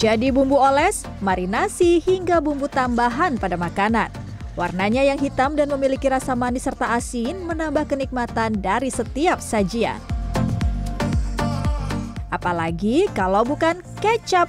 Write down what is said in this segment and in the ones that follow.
Jadi bumbu oles, marinasi, hingga bumbu tambahan pada makanan. Warnanya yang hitam dan memiliki rasa manis serta asin menambah kenikmatan dari setiap sajian. Apalagi kalau bukan kecap.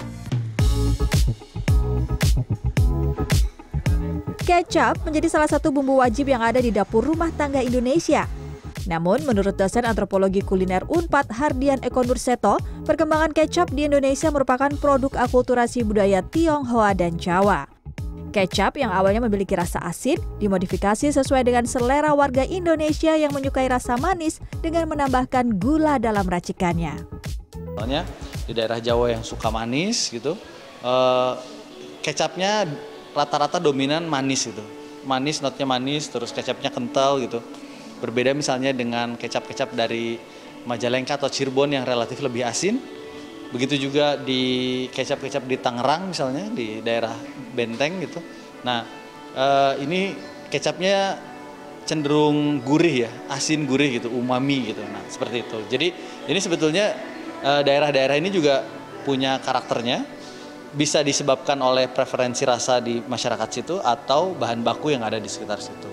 Kecap menjadi salah satu bumbu wajib yang ada di dapur rumah tangga Indonesia. Namun, menurut dosen antropologi kuliner Unpad Hardian Eko Nurseto, perkembangan kecap di Indonesia merupakan produk akulturasi budaya Tionghoa dan Jawa. Kecap yang awalnya memiliki rasa asin, dimodifikasi sesuai dengan selera warga Indonesia yang menyukai rasa manis dengan menambahkan gula dalam racikannya. Soalnya di daerah Jawa yang suka manis gitu, kecapnya rata-rata dominan manis gitu. Manis, notnya manis, terus kecapnya kental gitu. Berbeda misalnya dengan kecap-kecap dari Majalengka atau Cirebon yang relatif lebih asin. Begitu juga di kecap-kecap di Tangerang misalnya, di daerah Benteng gitu. Nah, ini kecapnya cenderung gurih ya, asin gurih gitu, umami gitu. Nah, seperti itu. Jadi ini sebetulnya daerah-daerah ini juga punya karakternya. Bisa disebabkan oleh preferensi rasa di masyarakat situ atau bahan baku yang ada di sekitar situ.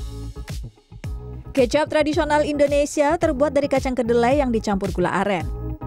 Kecap tradisional Indonesia terbuat dari kacang kedelai yang dicampur gula aren.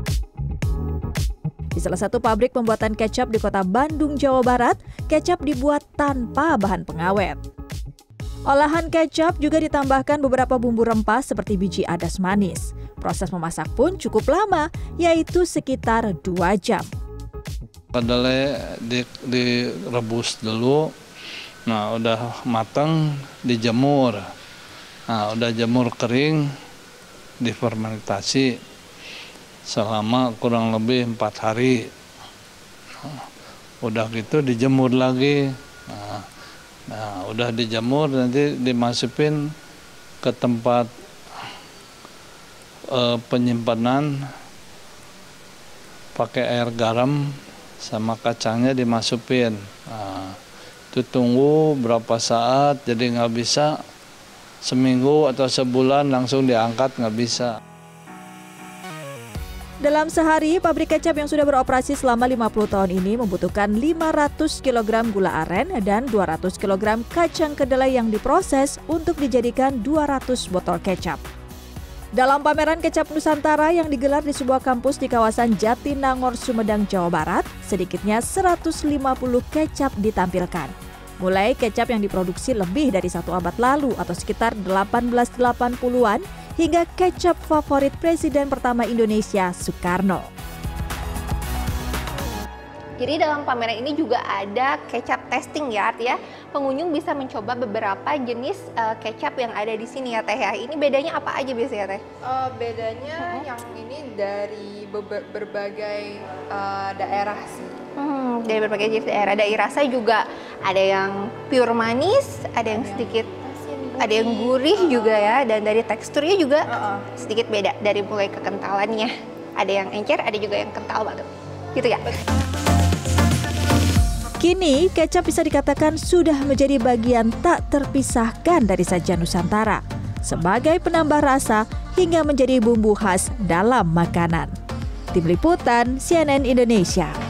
Di salah satu pabrik pembuatan kecap di kota Bandung, Jawa Barat, kecap dibuat tanpa bahan pengawet. Olahan kecap juga ditambahkan beberapa bumbu rempah seperti biji adas manis. Proses memasak pun cukup lama, yaitu sekitar 2 jam. Kedelai direbus dulu, nah udah matang dijemur. Nah, udah jamur kering, difermentasi selama kurang lebih 4 hari. Nah, udah gitu dijemur lagi. Nah, udah dijemur nanti dimasukin ke tempat penyimpanan pakai air garam sama kacangnya dimasukin. Nah, itu tunggu berapa saat, jadi nggak bisa seminggu atau sebulan langsung diangkat, nggak bisa. Dalam sehari, pabrik kecap yang sudah beroperasi selama 50 tahun ini membutuhkan 500 kg gula aren dan 200 kg kacang kedelai yang diproses untuk dijadikan 200 botol kecap. Dalam pameran kecap Nusantara yang digelar di sebuah kampus di kawasan Jatinangor, Sumedang, Jawa Barat, sedikitnya 150 kecap ditampilkan. Mulai kecap yang diproduksi lebih dari 1 abad lalu atau sekitar 1880-an hingga kecap favorit Presiden pertama Indonesia, Soekarno. Jadi dalam pameran ini juga ada kecap testing ya, artinya pengunjung bisa mencoba beberapa jenis kecap yang ada di sini ya Teh ya. Ini bedanya apa aja biasanya Teh? Bedanya yang ini dari berbagai daerah sih. Dari berbagai jenis daerah. Dari rasa juga ada yang pure manis, ada yang sedikit asin, ada yang gurih juga ya, dan dari teksturnya juga sedikit beda dari mulai kekentalannya. Ada yang encer, ada juga yang kental banget. Gitu ya. Kini, kecap bisa dikatakan sudah menjadi bagian tak terpisahkan dari sajian Nusantara, sebagai penambah rasa hingga menjadi bumbu khas dalam makanan. Tim Liputan CNN Indonesia.